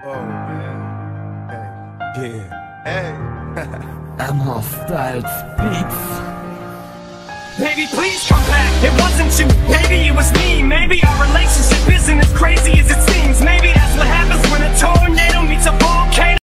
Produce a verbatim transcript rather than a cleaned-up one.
Whoa, man. Hey. Yeah. Hey. Amor Styles Beats. Baby, please come back. It wasn't you, baby, it was me. Maybe our relationship